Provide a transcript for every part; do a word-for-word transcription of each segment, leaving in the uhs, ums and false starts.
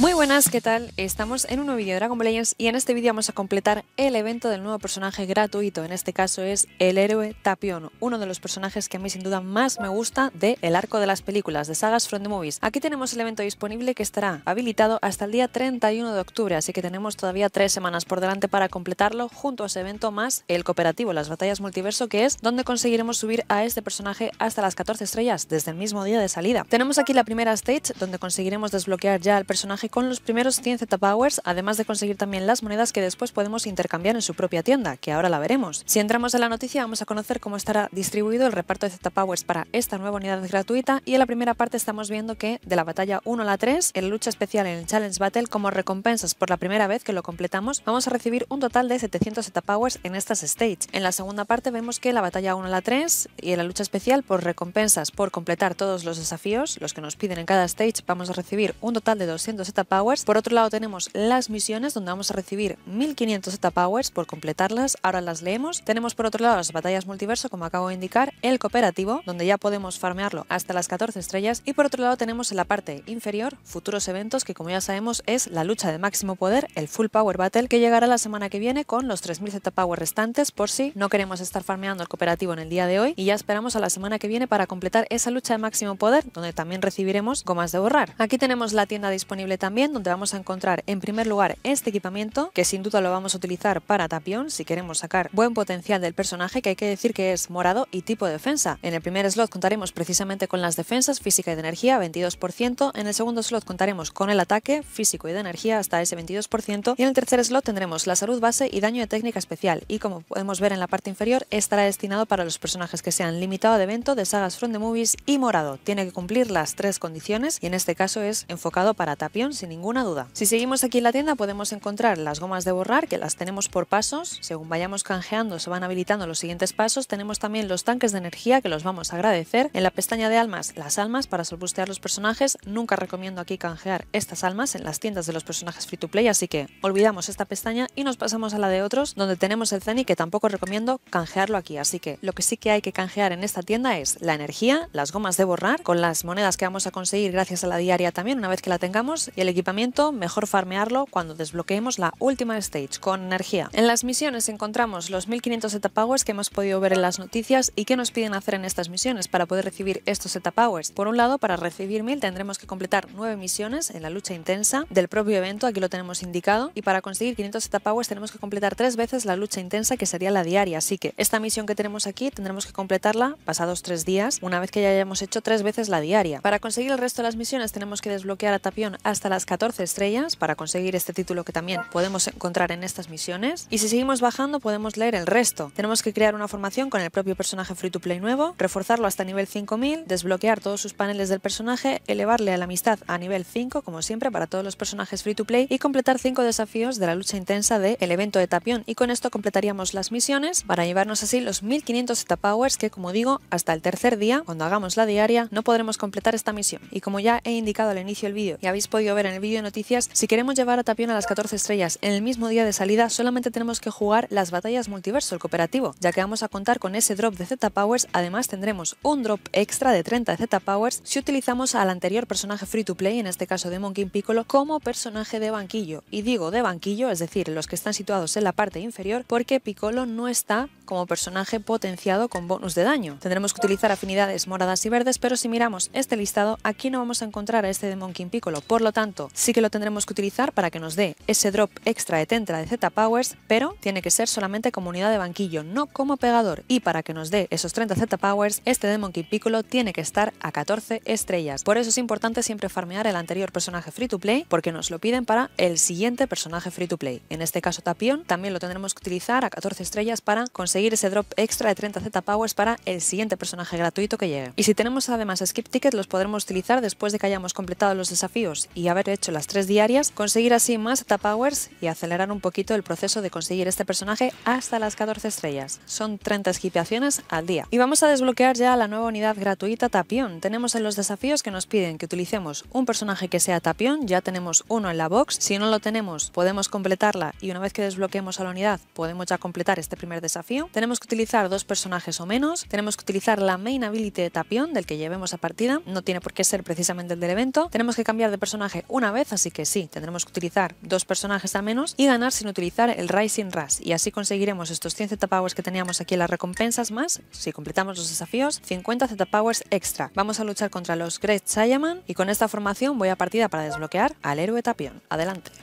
Muy buenas, ¿qué tal? Estamos en un nuevo vídeo de Dragon Ball Legends y en este vídeo vamos a completar el evento del nuevo personaje gratuito. En este caso es el héroe Tapión, uno de los personajes que a mí sin duda más me gusta del arco de las películas, de Sagas from the Movies. Aquí tenemos el evento disponible que estará habilitado hasta el día treinta y uno de octubre, así que tenemos todavía tres semanas por delante para completarlo, junto a ese evento más el cooperativo, las batallas multiverso, que es donde conseguiremos subir a este personaje hasta las catorce estrellas desde el mismo día de salida. Tenemos aquí la primera stage donde conseguiremos desbloquear ya al personaje con los primeros cien Z Powers, además de conseguir también las monedas que después podemos intercambiar en su propia tienda, que ahora la veremos. Si entramos en la noticia vamos a conocer cómo estará distribuido el reparto de Z Powers para esta nueva unidad gratuita, y en la primera parte estamos viendo que de la batalla uno a la tres, en la lucha especial en el Challenge Battle, como recompensas por la primera vez que lo completamos, vamos a recibir un total de setecientos Z Powers en estas stage. En la segunda parte vemos que la batalla uno a la tres y en la lucha especial por recompensas por completar todos los desafíos, los que nos piden en cada stage, vamos a recibir un total de doscientos Z Powers. Por otro lado tenemos las misiones, donde vamos a recibir mil quinientos Z Powers por completarlas. Ahora las leemos. Tenemos por otro lado las batallas multiverso, como acabo de indicar, el cooperativo, donde ya podemos farmearlo hasta las catorce estrellas, y por otro lado tenemos en la parte inferior futuros eventos, que como ya sabemos es la lucha de máximo poder, el Full Power Battle, que llegará la semana que viene con los tres mil Z Powers restantes, por si no queremos estar farmeando el cooperativo en el día de hoy, y ya esperamos a la semana que viene para completar esa lucha de máximo poder, donde también recibiremos gomas de borrar. Aquí tenemos la tienda disponible también, donde vamos a encontrar en primer lugar este equipamiento, que sin duda lo vamos a utilizar para Tapión si queremos sacar buen potencial del personaje, que hay que decir que es morado y tipo defensa. En el primer slot contaremos precisamente con las defensas física y de energía veintidós por ciento, en el segundo slot contaremos con el ataque físico y de energía hasta ese veintidós por ciento, y en el tercer slot tendremos la salud base y daño de técnica especial, y como podemos ver en la parte inferior estará destinado para los personajes que sean limitado de evento, de Sagas from the Movies y morado. Tiene que cumplir las tres condiciones y en este caso es enfocado para Tapión sin ninguna duda. Si seguimos aquí en la tienda podemos encontrar las gomas de borrar, que las tenemos por pasos. Según vayamos canjeando se van habilitando los siguientes pasos. Tenemos también los tanques de energía, que los vamos a agradecer. En la pestaña de almas, las almas para solbustear los personajes. Nunca recomiendo aquí canjear estas almas en las tiendas de los personajes free to play, así que olvidamos esta pestaña y nos pasamos a la de otros, donde tenemos el Zenny, que tampoco recomiendo canjearlo aquí. Así que lo que sí que hay que canjear en esta tienda es la energía, las gomas de borrar, con las monedas que vamos a conseguir gracias a la diaria también una vez que la tengamos, y el equipamiento mejor farmearlo cuando desbloqueemos la última stage con energía. En las misiones encontramos los mil quinientos Z Powers que hemos podido ver en las noticias y que nos piden hacer en estas misiones para poder recibir estos Z Powers. Por un lado, para recibir mil tendremos que completar nueve misiones en la lucha intensa del propio evento, aquí lo tenemos indicado, y para conseguir quinientos Z Powers tenemos que completar tres veces la lucha intensa, que sería la diaria, así que esta misión que tenemos aquí tendremos que completarla pasados tres días, una vez que ya hayamos hecho tres veces la diaria. Para conseguir el resto de las misiones tenemos que desbloquear a Tapión hasta las catorce estrellas para conseguir este título que también podemos encontrar en estas misiones, y si seguimos bajando podemos leer el resto. Tenemos que crear una formación con el propio personaje free to play nuevo, reforzarlo hasta nivel cinco mil, desbloquear todos sus paneles del personaje, elevarle a la amistad a nivel cinco como siempre para todos los personajes free to play, y completar cinco desafíos de la lucha intensa del evento de Tapión, y con esto completaríamos las misiones para llevarnos así los mil quinientos Z Powers, que como digo hasta el tercer día, cuando hagamos la diaria, no podremos completar esta misión. Y como ya he indicado al inicio del vídeo y habéis podido ver en el vídeo de noticias, si queremos llevar a Tapión a las catorce estrellas en el mismo día de salida, solamente tenemos que jugar las batallas multiverso, el cooperativo, ya que vamos a contar con ese drop de Z Powers. Además tendremos un drop extra de treinta Z Powers si utilizamos al anterior personaje free to play, en este caso Demon King Piccolo, como personaje de banquillo. Y digo de banquillo, es decir, los que están situados en la parte inferior, porque Piccolo no está como personaje potenciado con bonus de daño. Tendremos que utilizar afinidades moradas y verdes, pero si miramos este listado, aquí no vamos a encontrar a este Demon King Piccolo, por lo tanto sí que lo tendremos que utilizar para que nos dé ese drop extra de treinta de Z Powers, pero tiene que ser solamente como unidad de banquillo, no como pegador, y para que nos dé esos treinta Z Powers, este Demon King Piccolo tiene que estar a catorce estrellas. Por eso es importante siempre farmear el anterior personaje free to play, porque nos lo piden para el siguiente personaje free to play. En este caso Tapión también lo tendremos que utilizar a catorce estrellas para conseguir ese drop extra de treinta Z Powers para el siguiente personaje gratuito que llegue. Y si tenemos además skip ticket, los podremos utilizar después de que hayamos completado los desafíos y haber hecho las tres diarias, conseguir así más Z Powers y acelerar un poquito el proceso de conseguir este personaje hasta las catorce estrellas. Son treinta skipaciones al día. Y vamos a desbloquear ya la nueva unidad gratuita Tapión. Tenemos en los desafíos que nos piden que utilicemos un personaje que sea Tapión, ya tenemos uno en la box. Si no lo tenemos podemos completarla, y una vez que desbloqueemos a la unidad podemos ya completar este primer desafío. Tenemos que utilizar dos personajes o menos, tenemos que utilizar la main ability de Tapión del que llevemos a partida, no tiene por qué ser precisamente el del evento. Tenemos que cambiar de personaje una vez, así que sí, tendremos que utilizar dos personajes al menos y ganar sin utilizar el Rising Rush, y así conseguiremos estos cien Z-Powers que teníamos aquí en las recompensas, más, si completamos los desafíos, cincuenta Z-Powers extra. Vamos a luchar contra los Great Saiyaman y con esta formación voy a partida para desbloquear al héroe Tapión. Adelante.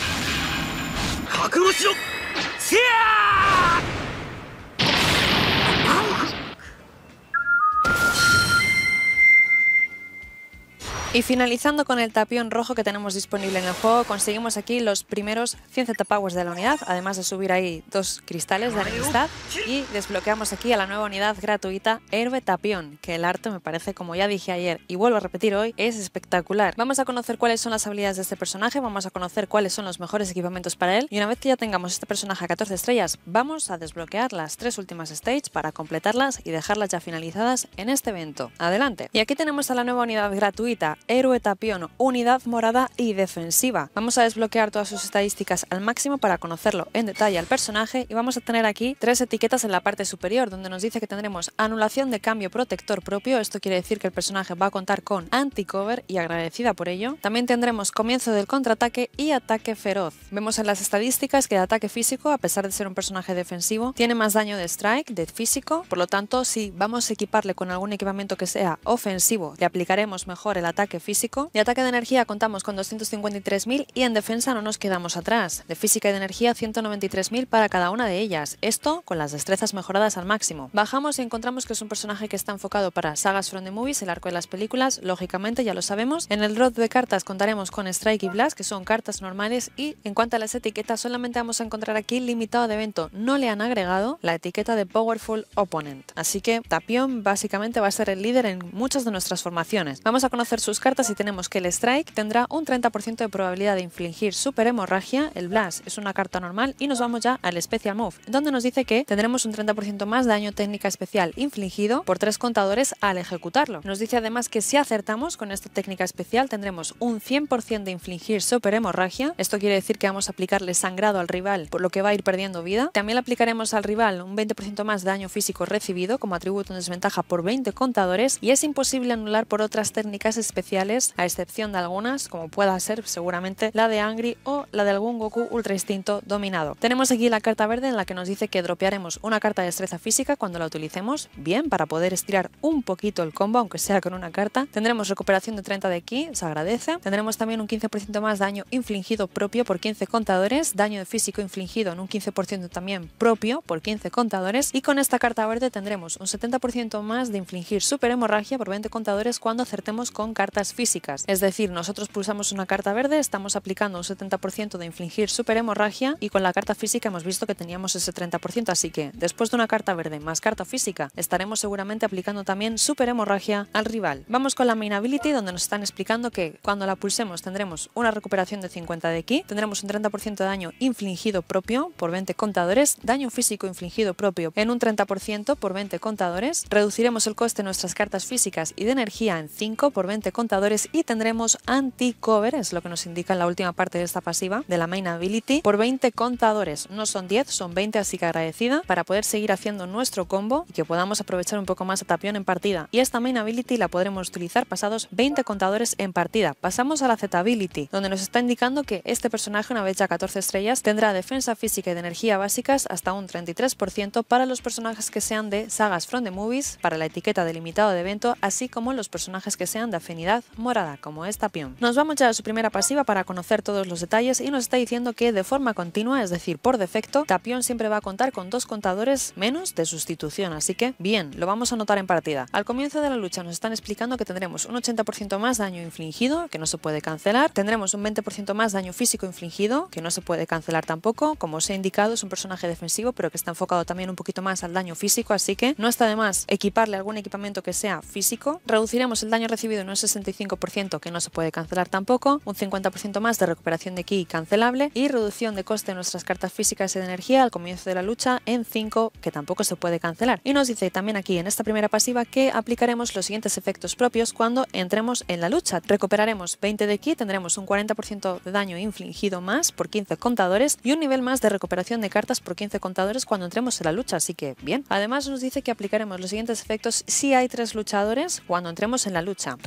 Y finalizando con el Tapión rojo que tenemos disponible en el juego, conseguimos aquí los primeros cien Z-Powers de la unidad, además de subir ahí dos cristales de enemistad, y desbloqueamos aquí a la nueva unidad gratuita Héroe Tapión, que el arte me parece, como ya dije ayer y vuelvo a repetir hoy, es espectacular. Vamos a conocer cuáles son las habilidades de este personaje, vamos a conocer cuáles son los mejores equipamientos para él, y una vez que ya tengamos este personaje a catorce estrellas, vamos a desbloquear las tres últimas stages para completarlas y dejarlas ya finalizadas en este evento. Adelante. Y aquí tenemos a la nueva unidad gratuita Héroe Tapión, unidad morada y defensiva. Vamos a desbloquear todas sus estadísticas al máximo para conocerlo en detalle al personaje, y vamos a tener aquí tres etiquetas en la parte superior donde nos dice que tendremos anulación de cambio protector propio. Esto quiere decir que el personaje va a contar con anti-cover, y agradecida por ello. También tendremos comienzo del contraataque y ataque feroz. Vemos en las estadísticas que de ataque físico, a pesar de ser un personaje defensivo, tiene más daño de strike, de físico, por lo tanto si vamos a equiparle con algún equipamiento que sea ofensivo, le aplicaremos mejor el ataque físico. De ataque de energía contamos con doscientos cincuenta y tres mil, y en defensa no nos quedamos atrás. De física y de energía ciento noventa y tres mil para cada una de ellas, esto con las destrezas mejoradas al máximo. Bajamos y encontramos que es un personaje que está enfocado para sagas from the movies, el arco de las películas, lógicamente ya lo sabemos. En el drop de cartas contaremos con Strike y Blast, que son cartas normales, y en cuanto a las etiquetas solamente vamos a encontrar aquí limitado de evento, no le han agregado la etiqueta de Powerful Opponent, así que Tapión básicamente va a ser el líder en muchas de nuestras formaciones. Vamos a conocer sus cartas y tenemos que el Strike tendrá un treinta por ciento de probabilidad de infligir super hemorragia, el Blast es una carta normal, y nos vamos ya al Special Move, donde nos dice que tendremos un treinta por ciento más de daño técnica especial infligido por tres contadores al ejecutarlo. Nos dice además que si acertamos con esta técnica especial tendremos un cien por ciento de infligir super hemorragia, esto quiere decir que vamos a aplicarle sangrado al rival, por lo que va a ir perdiendo vida. También le aplicaremos al rival un veinte por ciento más de daño físico recibido como atributo en desventaja por veinte contadores, y es imposible anular por otras técnicas especiales, a excepción de algunas, como pueda ser seguramente la de Angry o la de algún Goku Ultra Instinto dominado. Tenemos aquí la carta verde en la que nos dice que dropearemos una carta de destreza física cuando la utilicemos, bien, para poder estirar un poquito el combo, aunque sea con una carta. Tendremos recuperación de treinta de ki, se agradece. Tendremos también un quince por ciento más daño infligido propio por quince contadores, daño de físico infligido en un quince por ciento también propio por quince contadores, y con esta carta verde tendremos un setenta por ciento más de infligir super hemorragia por veinte contadores cuando acertemos con cartas físicas. Es decir, nosotros pulsamos una carta verde, estamos aplicando un setenta por ciento de infligir super hemorragia, y con la carta física hemos visto que teníamos ese treinta por ciento, así que después de una carta verde más carta física estaremos seguramente aplicando también super hemorragia al rival. Vamos con la main ability, donde nos están explicando que cuando la pulsemos tendremos una recuperación de cincuenta de ki, tendremos un treinta por ciento de daño infligido propio por veinte contadores, daño físico infligido propio en un treinta por ciento por veinte contadores, reduciremos el coste de nuestras cartas físicas y de energía en cinco por veinte contadores, y tendremos anti-cover, es lo que nos indica en la última parte de esta pasiva de la main ability, por veinte contadores. No son diez, son veinte, así que agradecida, para poder seguir haciendo nuestro combo y que podamos aprovechar un poco más a Tapión en partida. Y esta main ability la podremos utilizar pasados veinte contadores en partida. Pasamos a la Z ability, donde nos está indicando que este personaje, una vez ya catorce estrellas, tendrá defensa física y de energía básicas hasta un treinta y tres por ciento para los personajes que sean de sagas from the movies, para la etiqueta de limitado de evento, así como los personajes que sean de afinidad morada, como es Tapión. Nos vamos ya a su primera pasiva para conocer todos los detalles, y nos está diciendo que de forma continua, es decir, por defecto, Tapión siempre va a contar con dos contadores menos de sustitución, así que bien, lo vamos a notar en partida. Al comienzo de la lucha nos están explicando que tendremos un ochenta por ciento más daño infligido, que no se puede cancelar, tendremos un veinte por ciento más daño físico infligido, que no se puede cancelar tampoco, como os he indicado es un personaje defensivo pero que está enfocado también un poquito más al daño físico, así que no está de más equiparle algún equipamiento que sea físico. Reduciremos el daño recibido en un sesenta y cinco por ciento, que no se puede cancelar tampoco, un cincuenta por ciento más de recuperación de ki cancelable, y reducción de coste de nuestras cartas físicas y de energía al comienzo de la lucha en cinco, que tampoco se puede cancelar. Y nos dice también aquí en esta primera pasiva que aplicaremos los siguientes efectos propios cuando entremos en la lucha. Recuperaremos veinte de ki, tendremos un cuarenta por ciento de daño infligido más por quince contadores y un nivel más de recuperación de cartas por quince contadores cuando entremos en la lucha, así que bien. Además nos dice que aplicaremos los siguientes efectos si hay tres luchadores cuando entremos en la lucha. Reduciremos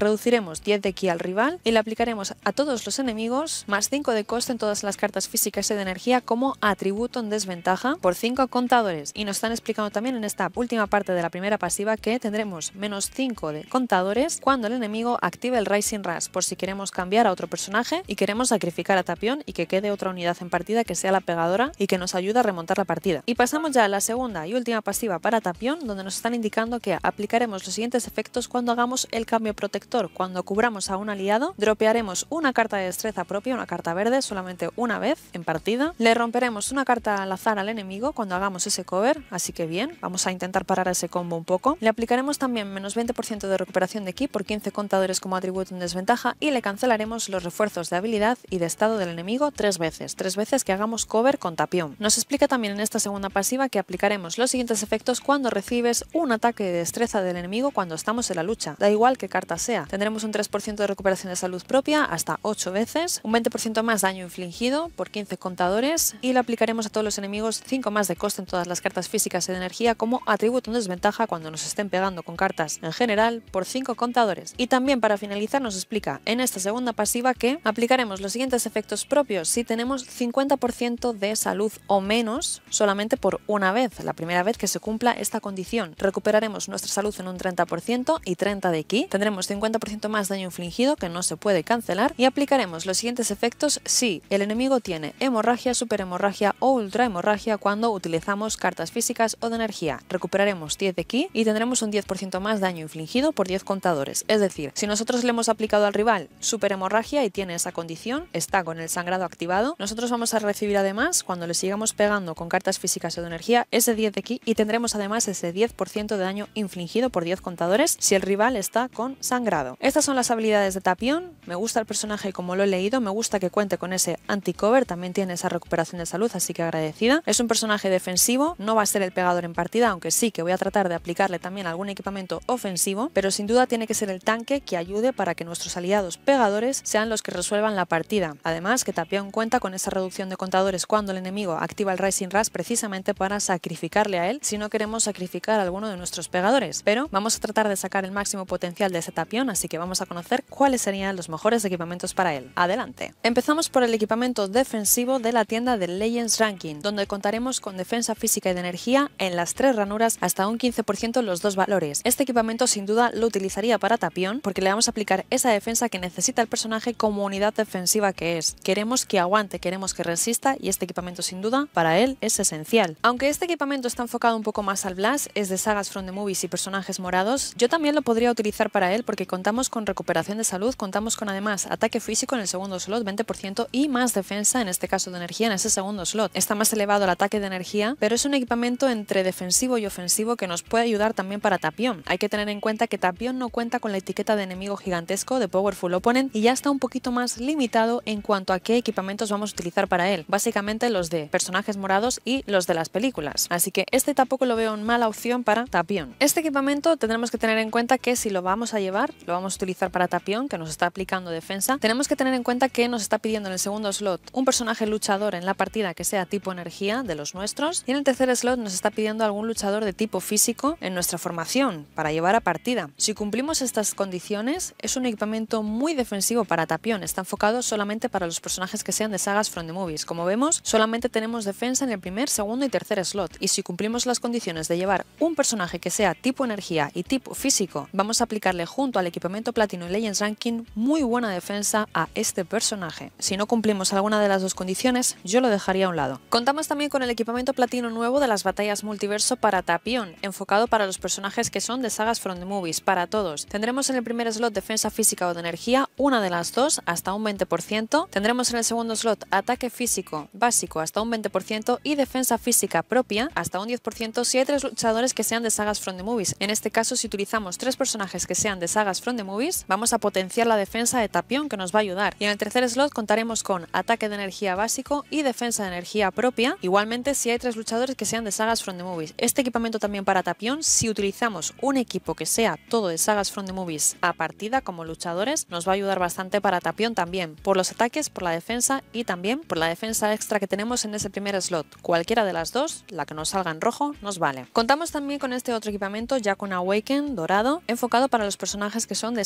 daremos diez de ki al rival y le aplicaremos a todos los enemigos más cinco de coste en todas las cartas físicas y de energía como atributo en desventaja por cinco contadores. Y nos están explicando también en esta última parte de la primera pasiva que tendremos menos cinco de contadores cuando el enemigo active el Rising Rush, por si queremos cambiar a otro personaje y queremos sacrificar a Tapión y que quede otra unidad en partida que sea la pegadora y que nos ayude a remontar la partida. Y pasamos ya a la segunda y última pasiva para Tapión, donde nos están indicando que aplicaremos los siguientes efectos cuando hagamos el cambio protector. Cuando cubramos a un aliado, dropearemos una carta de destreza propia, una carta verde, solamente una vez en partida. Le romperemos una carta al azar al enemigo cuando hagamos ese cover, así que bien, vamos a intentar parar ese combo un poco. Le aplicaremos también menos veinte por ciento de recuperación de ki por quince contadores como atributo en desventaja y le cancelaremos los refuerzos de habilidad y de estado del enemigo tres veces, tres veces que hagamos cover con Tapión. Nos explica también en esta segunda pasiva que aplicaremos los siguientes efectos cuando recibes un ataque de destreza del enemigo cuando estamos en la lucha, da igual qué carta sea. Tendremos un tres por ciento de recuperación de salud propia hasta ocho veces, un veinte por ciento más daño infligido por quince contadores y le aplicaremos a todos los enemigos cinco más de coste en todas las cartas físicas y de energía como atributo en desventaja cuando nos estén pegando con cartas en general por cinco contadores. Y también para finalizar nos explica en esta segunda pasiva que aplicaremos los siguientes efectos propios si tenemos cincuenta por ciento de salud o menos solamente por una vez, la primera vez que se cumpla esta condición. Recuperaremos nuestra salud en un treinta por ciento y treinta de ki, tendremos cincuenta por ciento más daño infligido que no se puede cancelar y aplicaremos los siguientes efectos si el enemigo tiene hemorragia, superhemorragia o ultrahemorragia cuando utilizamos cartas físicas o de energía. Recuperaremos diez de ki y tendremos un diez por ciento más daño infligido por diez contadores. Es decir, si nosotros le hemos aplicado al rival superhemorragia y tiene esa condición, está con el sangrado activado, nosotros vamos a recibir además, cuando le sigamos pegando con cartas físicas o de energía, ese diez de ki y tendremos además ese diez por ciento de daño infligido por diez contadores si el rival está con sangrado. Estas son las habilidades de Tapión. Me gusta el personaje como lo he leído, me gusta que cuente con ese anti-cover, también tiene esa recuperación de salud, así que agradecida. Es un personaje defensivo, no va a ser el pegador en partida, aunque sí que voy a tratar de aplicarle también algún equipamiento ofensivo, pero sin duda tiene que ser el tanque que ayude para que nuestros aliados pegadores sean los que resuelvan la partida. Además que Tapión cuenta con esa reducción de contadores cuando el enemigo activa el Rising Rush precisamente para sacrificarle a él si no queremos sacrificar a alguno de nuestros pegadores, pero vamos a tratar de sacar el máximo potencial de ese Tapión, así que vamos a conocer cuáles serían los mejores equipamientos para él. Adelante. Empezamos por el equipamiento defensivo de la tienda de Legends Ranking, donde contaremos con defensa física y de energía en las tres ranuras hasta un quince por ciento los dos valores. Este equipamiento sin duda lo utilizaría para Tapión porque le vamos a aplicar esa defensa que necesita el personaje como unidad defensiva que es. Queremos que aguante, queremos que resista y este equipamiento sin duda para él es esencial. Aunque este equipamiento está enfocado un poco más al Blast, es de sagas from the movies y personajes morados, yo también lo podría utilizar para él porque contamos con recuperación de salud, contamos con además ataque físico en el segundo slot, veinte por ciento y más defensa, en este caso de energía, en ese segundo slot. Está más elevado el ataque de energía, pero es un equipamiento entre defensivo y ofensivo que nos puede ayudar también para Tapión. Hay que tener en cuenta que Tapión no cuenta con la etiqueta de enemigo gigantesco de Powerful Opponent y ya está un poquito más limitado en cuanto a qué equipamientos vamos a utilizar para él. Básicamente los de personajes morados y los de las películas. Así que este tampoco lo veo en mala opción para Tapión. Este equipamiento tendremos que tener en cuenta que si lo vamos a llevar, lo vamos a utilizar para Tapión, que nos está aplicando defensa, tenemos que tener en cuenta que nos está pidiendo en el segundo slot un personaje luchador en la partida que sea tipo energía de los nuestros y en el tercer slot nos está pidiendo algún luchador de tipo físico en nuestra formación para llevar a partida. Si cumplimos estas condiciones, es un equipamiento muy defensivo para Tapión, está enfocado solamente para los personajes que sean de sagas from the movies. Como vemos, solamente tenemos defensa en el primer, segundo y tercer slot y si cumplimos las condiciones de llevar un personaje que sea tipo energía y tipo físico, vamos a aplicarle junto al equipamiento platino y Legends Ranking muy buena defensa a este personaje. Si no cumplimos alguna de las dos condiciones, yo lo dejaría a un lado. Contamos también con el equipamiento platino nuevo de las batallas multiverso para Tapión, enfocado para los personajes que son de sagas from the movies, para todos. Tendremos en el primer slot defensa física o de energía, una de las dos hasta un veinte por ciento. Tendremos en el segundo slot ataque físico básico hasta un veinte por ciento y defensa física propia hasta un diez por ciento si hay tres luchadores que sean de sagas from the movies. En este caso, si utilizamos tres personajes que sean de sagas from the movies, vamos a potenciar la defensa de Tapión que nos va a ayudar. Y en el tercer slot contaremos con ataque de energía básico y defensa de energía propia, igualmente si hay tres luchadores que sean de sagas from the movies. Este equipamiento también para Tapión, si utilizamos un equipo que sea todo de sagas from the movies a partida como luchadores, nos va a ayudar bastante para Tapión también, por los ataques, por la defensa y también por la defensa extra que tenemos en ese primer slot. Cualquiera de las dos, la que nos salga en rojo, nos vale. Contamos también con este otro equipamiento, ya con Awaken dorado, enfocado para los personajes que son de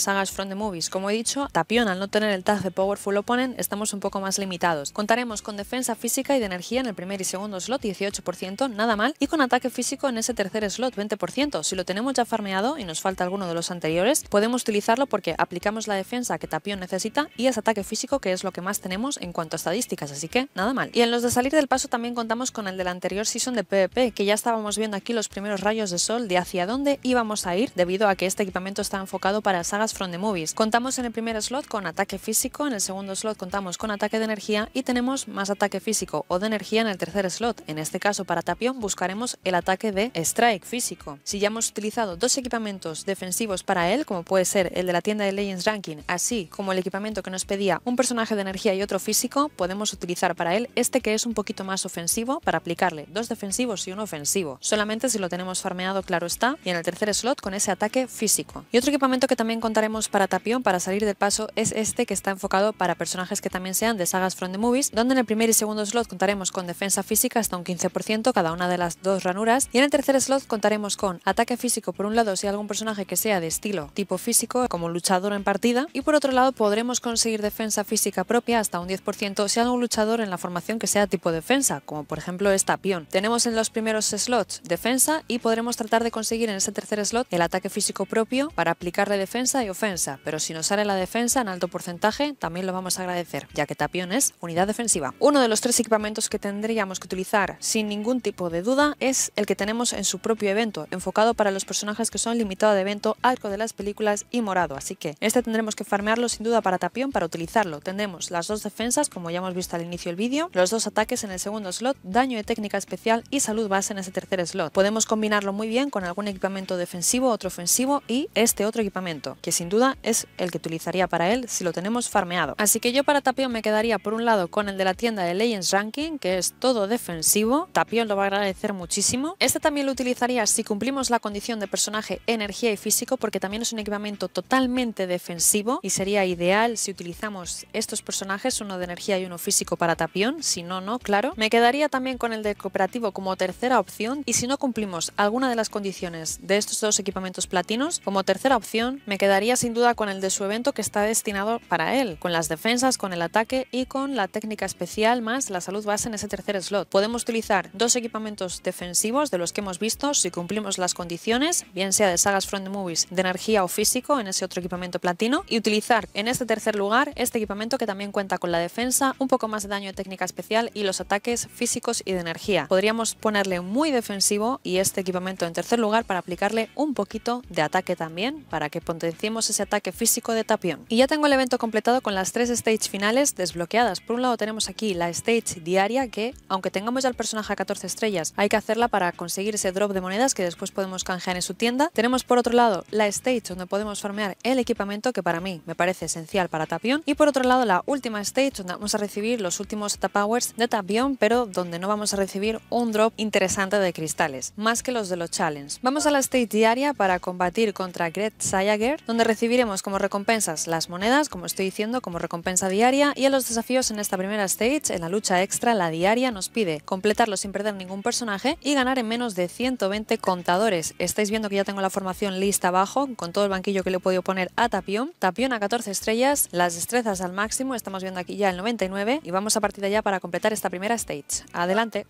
sagas From the Movies. Como he dicho, Tapion, al no tener el tag de Powerful Opponent, estamos un poco más limitados. Contaremos con defensa física y de energía en el primer y segundo slot, dieciocho por ciento, nada mal, y con ataque físico en ese tercer slot, veinte por ciento. Si lo tenemos ya farmeado y nos falta alguno de los anteriores, podemos utilizarlo porque aplicamos la defensa que Tapion necesita y es ataque físico, que es lo que más tenemos en cuanto a estadísticas, así que nada mal. Y en los de salir del paso también contamos con el del anterior season de PvP, que ya estábamos viendo aquí los primeros rayos de sol de hacia dónde íbamos a ir debido a que este equipamiento está enfocado para sagas From the Movies. Contamos en el primer slot con ataque físico, en el segundo slot contamos con ataque de energía y tenemos más ataque físico o de energía en el tercer slot. En este caso para Tapion buscaremos el ataque de strike físico. Si ya hemos utilizado dos equipamientos defensivos para él, como puede ser el de la tienda de Legends Ranking, así como el equipamiento que nos pedía un personaje de energía y otro físico, podemos utilizar para él este que es un poquito más ofensivo para aplicarle dos defensivos y un ofensivo. Solamente si lo tenemos farmeado, claro está, y en el tercer slot con ese ataque físico. Y otro equipamiento que también contaremos para Tapion para salir del paso es este, que está enfocado para personajes que también sean de sagas From the Movies, donde en el primer y segundo slot contaremos con defensa física hasta un quince por ciento cada una de las dos ranuras, y en el tercer slot contaremos con ataque físico por un lado si hay algún personaje que sea de estilo tipo físico como luchador en partida, y por otro lado podremos conseguir defensa física propia hasta un diez por ciento si hay algún luchador en la formación que sea tipo defensa, como por ejemplo es Tapion. Tenemos en los primeros slots defensa y podremos tratar de conseguir en ese tercer slot el ataque físico propio para aplicarle defensa y ofensa, pero si nos sale la defensa en alto porcentaje también lo vamos a agradecer, ya que Tapion es unidad defensiva. Uno de los tres equipamientos que tendríamos que utilizar sin ningún tipo de duda es el que tenemos en su propio evento, enfocado para los personajes que son limitado de evento, arco de las películas y morado, así que este tendremos que farmearlo sin duda para Tapion. Para utilizarlo tendremos las dos defensas, como ya hemos visto al inicio del vídeo, los dos ataques en el segundo slot, daño de técnica especial y salud base en ese tercer slot. Podemos combinarlo muy bien con algún equipamiento defensivo, otro ofensivo y este otro equipamiento, que sin duda es el que utilizaría para él si lo tenemos farmeado. Así que yo para Tapion me quedaría por un lado con el de la tienda de Legends Ranking, que es todo defensivo. Tapion lo va a agradecer muchísimo. Este también lo utilizaría si cumplimos la condición de personaje energía y físico, porque también es un equipamiento totalmente defensivo y sería ideal si utilizamos estos personajes, uno de energía y uno físico para Tapion, si no, no, claro. Me quedaría también con el de cooperativo como tercera opción, y si no cumplimos alguna de las condiciones de estos dos equipamientos platinos, como tercera opción me quedaría sin duda con el de su evento, que está destinado para él, con las defensas, con el ataque y con la técnica especial más la salud base en ese tercer slot. Podemos utilizar dos equipamientos defensivos de los que hemos visto si cumplimos las condiciones, bien sea de sagas From the Movies, de energía o físico en ese otro equipamiento platino, y utilizar en este tercer lugar este equipamiento que también cuenta con la defensa, un poco más de daño de técnica especial y los ataques físicos y de energía. Podríamos ponerle muy defensivo y este equipamiento en tercer lugar para aplicarle un poquito de ataque también, para que potenciemos ese ataque físico de Tapion. Y ya tengo el evento completado con las tres stage finales desbloqueadas. Por un lado tenemos aquí la stage diaria, que aunque tengamos ya el personaje a catorce estrellas, hay que hacerla para conseguir ese drop de monedas que después podemos canjear en su tienda. Tenemos por otro lado la stage donde podemos farmear el equipamiento, que para mí me parece esencial para Tapion, y por otro lado la última stage donde vamos a recibir los últimos Tapowers de Tapion, pero donde no vamos a recibir un drop interesante de cristales, más que los de los challenge. Vamos a la stage diaria para combatir contra Gret Sayager, donde recibiremos como recompensas las monedas, como estoy diciendo, como recompensa diaria, y en los desafíos en esta primera stage, en la lucha extra, la diaria, nos pide completarlo sin perder ningún personaje y ganar en menos de ciento veinte contadores. Estáis viendo que ya tengo la formación lista abajo, con todo el banquillo que le he podido poner a Tapion. Tapion a catorce estrellas, las destrezas al máximo, estamos viendo aquí ya el noventa y nueve, y vamos a partir de allá para completar esta primera stage. Adelante.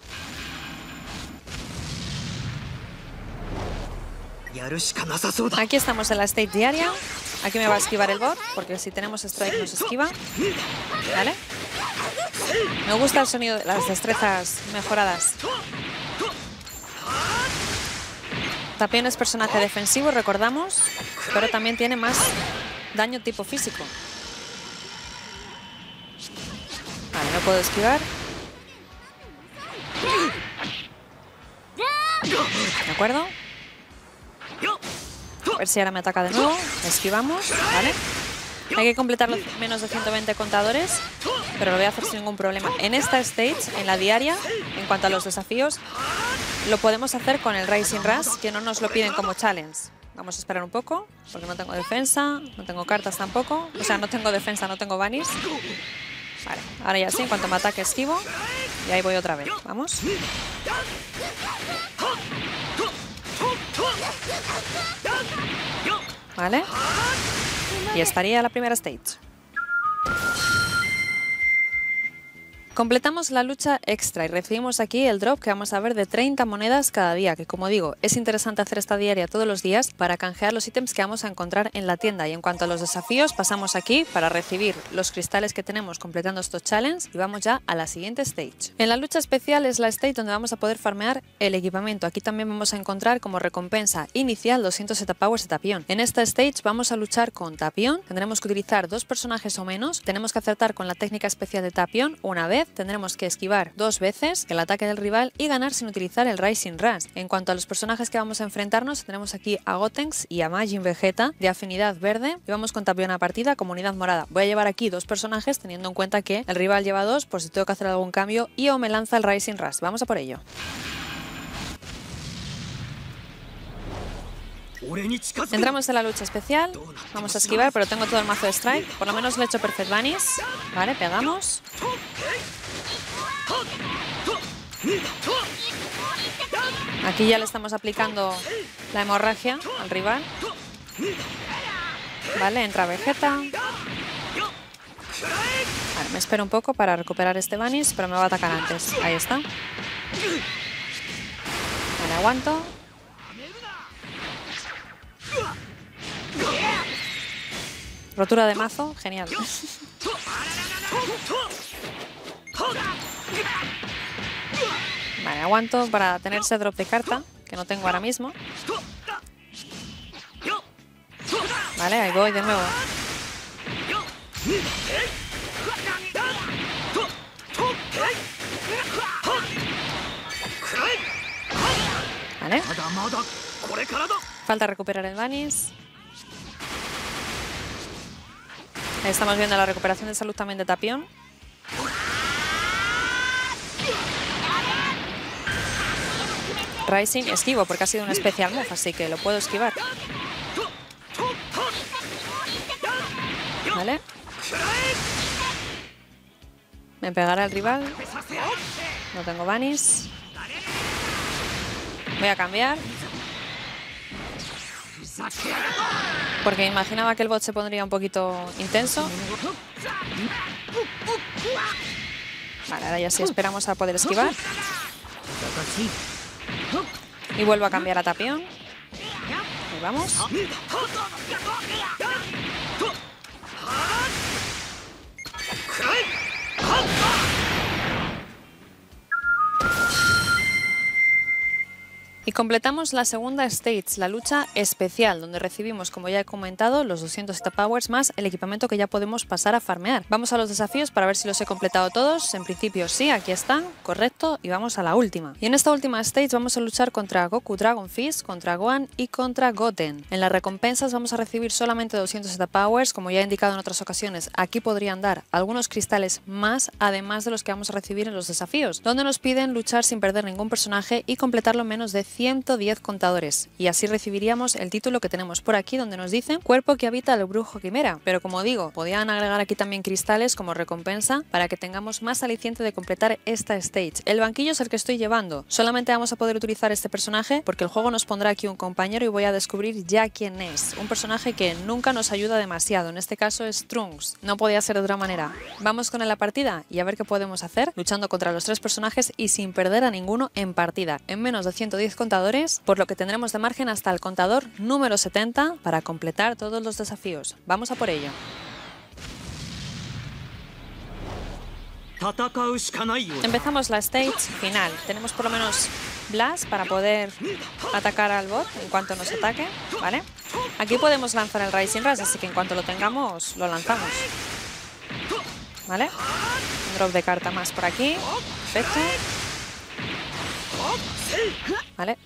Aquí estamos en la stage diaria. Aquí me va a esquivar el bot, porque si tenemos strike nos esquiva. ¿Vale? Me gusta el sonido de las destrezas mejoradas. Tapion es personaje defensivo, recordamos, pero también tiene más daño tipo físico. Vale, no puedo esquivar. ¿De acuerdo? A ver si ahora me ataca de nuevo. Esquivamos, ¿vale? Hay que completar los menos de ciento veinte contadores, pero lo voy a hacer sin ningún problema. En esta stage, en la diaria, en cuanto a los desafíos, lo podemos hacer con el Rising Rush, que no nos lo piden como challenge. Vamos a esperar un poco, porque no tengo defensa, no tengo cartas tampoco. O sea, no tengo defensa, no tengo banis. Vale, ahora ya sí, en cuanto me ataque esquivo. Y ahí voy otra vez, vamos. Vale. Y estaría la primera stage. Completamos la lucha extra y recibimos aquí el drop que vamos a ver de treinta monedas cada día, que como digo, es interesante hacer esta diaria todos los días para canjear los ítems que vamos a encontrar en la tienda. Y en cuanto a los desafíos, pasamos aquí para recibir los cristales que tenemos completando estos challenges y vamos ya a la siguiente stage. En la lucha especial es la stage donde vamos a poder farmear el equipamiento. Aquí también vamos a encontrar como recompensa inicial doscientos Z Powers de Tapión. En esta stage vamos a luchar con Tapión, tendremos que utilizar dos personajes o menos, tenemos que acertar con la técnica especial de Tapión una vez, tendremos que esquivar dos veces el ataque del rival y ganar sin utilizar el Rising Rush. En cuanto a los personajes que vamos a enfrentarnos, tenemos aquí a Gotenks y a Majin Vegeta de afinidad verde y vamos con Tapión a partida, comunidad morada. Voy a llevar aquí dos personajes teniendo en cuenta que el rival lleva dos por si tengo que hacer algún cambio y o me lanza el Rising Rush. Vamos a por ello. Entramos en la lucha especial, vamos a esquivar, pero tengo todo el mazo de strike, por lo menos le he hecho perfect vanish. Vale, pegamos. Aquí ya le estamos aplicando la hemorragia al rival. Vale, entra Vegeta. Vale, me espero un poco para recuperar este vanish, pero me va a atacar antes. Ahí está. Vale, aguanto. Rotura de mazo, genial. Vale, aguanto para tener ese drop de carta, que no tengo ahora mismo. Vale, ahí voy de nuevo. Vale. Falta recuperar el vanish. Ahí estamos viendo la recuperación de salud también de Tapión. Rising, esquivo porque ha sido un especial move, así que lo puedo esquivar. Vale. Me pegará el rival. No tengo vanish. Voy a cambiar. Porque imaginaba que el bot se pondría un poquito intenso. Vale, ahora ya sí esperamos a poder esquivar. Y vuelvo a cambiar a Tapión. Ahí vamos. Y completamos la segunda stage, la lucha especial, donde recibimos, como ya he comentado, los doscientos Z Powers más el equipamiento que ya podemos pasar a farmear. Vamos a los desafíos para ver si los he completado todos. En principio sí, aquí están, correcto, y vamos a la última. Y en esta última stage vamos a luchar contra Goku Dragon Fist, contra Gohan y contra Goten. En las recompensas vamos a recibir solamente doscientos Z Powers, como ya he indicado en otras ocasiones. Aquí podrían dar algunos cristales más, además de los que vamos a recibir en los desafíos, donde nos piden luchar sin perder ningún personaje y completarlo en menos de ciento diez contadores, y así recibiríamos el título que tenemos por aquí donde nos dicen cuerpo que habita el brujo quimera, pero como digo, podían agregar aquí también cristales como recompensa para que tengamos más aliciente de completar esta stage. El banquillo es el que estoy llevando, solamente vamos a poder utilizar este personaje porque el juego nos pondrá aquí un compañero y voy a descubrir ya quién es, un personaje que nunca nos ayuda demasiado, en este caso es Trunks, no podía ser de otra manera. Vamos con la partida y a ver qué podemos hacer luchando contra los tres personajes y sin perder a ninguno en partida, en menos de ciento diez contadores, por lo que tendremos de margen hasta el contador número setenta para completar todos los desafíos. Vamos a por ello. Empezamos la stage final. Tenemos por lo menos Blast para poder atacar al bot en cuanto nos ataque, ¿vale? Aquí podemos lanzar el Rising Rush, así que en cuanto lo tengamos, lo lanzamos. ¿Vale? Un drop de carta más por aquí. Perfecto. ¿Vale?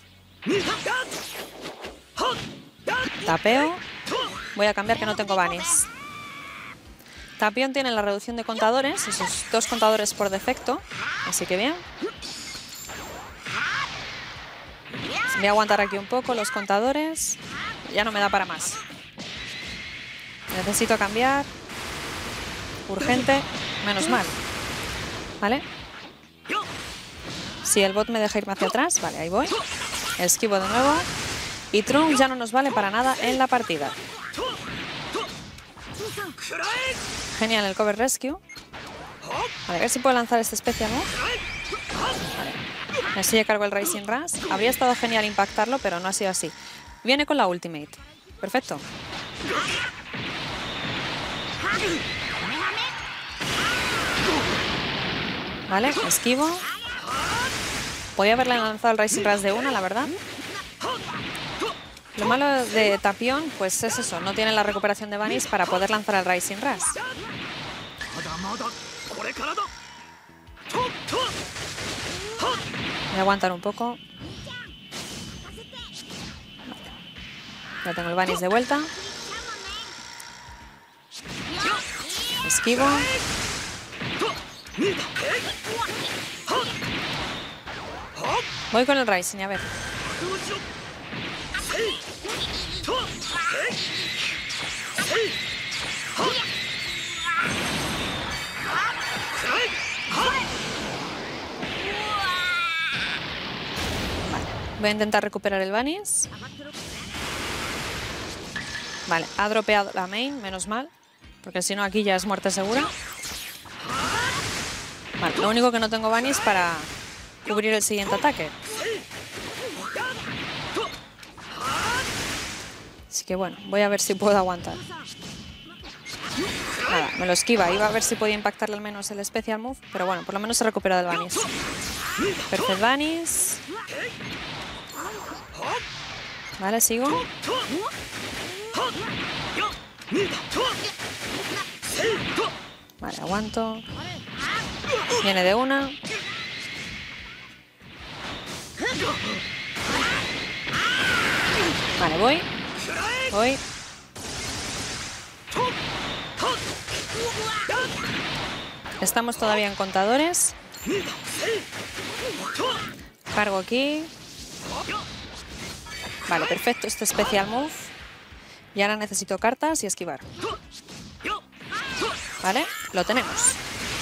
Tapeo. Voy a cambiar que no tengo vanish. Tapión tiene la reducción de contadores, esos dos contadores por defecto, así que bien. Voy a aguantar aquí un poco los contadores. Ya no me da para más. Necesito cambiar. Urgente. Menos mal. ¿Vale? Si el bot me deja irme hacia atrás, vale, ahí voy. Esquivo de nuevo. Y Trunks ya no nos vale para nada en la partida. Genial el cover rescue. Vale, a ver si puedo lanzar este especial move. Vale. Así ya cargo el Rising Rush. Habría estado genial impactarlo, pero no ha sido así. Viene con la ultimate. Perfecto. Vale, esquivo. Podía haberle lanzado el Rising Rush de una, la verdad. Lo malo de Tapion, pues es eso, no tiene la recuperación de Vanish para poder lanzar el Rising Rush. Voy a aguantar un poco. Ya tengo el Vanish de vuelta. Esquivo. Voy con el Rising, a ver. Vale, voy a intentar recuperar el Vanish. Vale, ha dropeado la main, menos mal, porque si no aquí ya es muerte segura. Vale, lo único que no tengo Vanish para cubrir el siguiente ataque. Así que bueno, voy a ver si puedo aguantar. Nada, me lo esquiva. Iba a ver si podía impactarle al menos el Special Move, pero bueno, por lo menos he recuperado el Vanish. Perfect Vanish. Vale, sigo. Vale, aguanto. Viene de una. Vale, voy. Voy. Estamos todavía en contadores. Cargo aquí. Vale, perfecto. Este Special Move. Y ahora necesito cartas y esquivar. Vale, lo tenemos.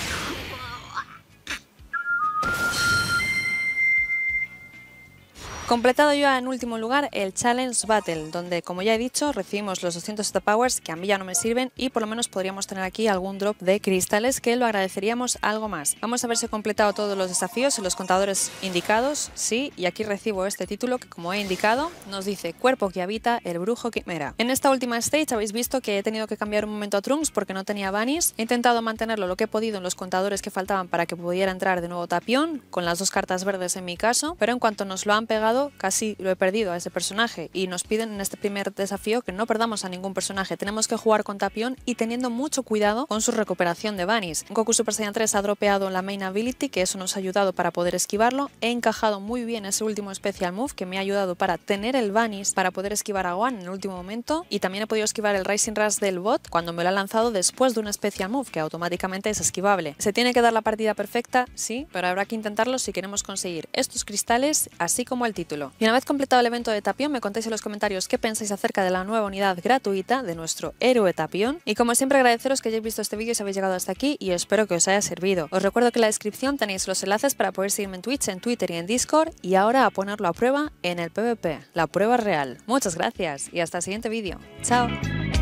Completado ya en último lugar el Challenge Battle, donde, como ya he dicho, recibimos los doscientos Star Powers que a mí ya no me sirven y por lo menos podríamos tener aquí algún drop de cristales que lo agradeceríamos algo más. Vamos a ver si he completado todos los desafíos en los contadores indicados, sí, y aquí recibo este título que, como he indicado, nos dice Cuerpo que habita el brujo quimera. En esta última stage habéis visto que he tenido que cambiar un momento a Trunks porque no tenía Vanish. He intentado mantenerlo lo que he podido en los contadores que faltaban para que pudiera entrar de nuevo Tapion, con las dos cartas verdes en mi caso, pero en cuanto nos lo han pegado, casi lo he perdido a ese personaje y nos piden en este primer desafío que no perdamos a ningún personaje. Tenemos que jugar con Tapion y teniendo mucho cuidado con su recuperación de Vanish. Goku Super Saiyan tres ha dropeado la main ability, que eso nos ha ayudado para poder esquivarlo. He encajado muy bien ese último Special Move que me ha ayudado para tener el Vanish para poder esquivar a Gohan en el último momento, y también he podido esquivar el Rising Rush del bot cuando me lo ha lanzado después de un Special Move que automáticamente es esquivable. ¿Se tiene que dar la partida perfecta? Sí, pero habrá que intentarlo si queremos conseguir estos cristales así como el título. Y una vez completado el evento de Tapion, me contáis en los comentarios qué pensáis acerca de la nueva unidad gratuita de nuestro héroe Tapion. Y como siempre, agradeceros que hayáis visto este vídeo y si habéis llegado hasta aquí, y espero que os haya servido. Os recuerdo que en la descripción tenéis los enlaces para poder seguirme en Twitch, en Twitter y en Discord, y ahora a ponerlo a prueba en el PvP, la prueba real. Muchas gracias y hasta el siguiente vídeo. Chao.